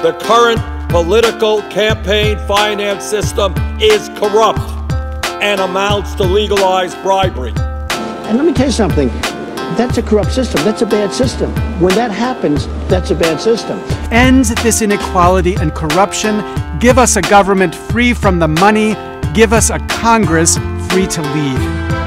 The current political campaign finance system is corrupt and amounts to legalized bribery. And let me tell you something. That's a corrupt system. That's a bad system. When that happens, that's a bad system. End this inequality and corruption. Give us a government free from the money. Give us a Congress free to lead.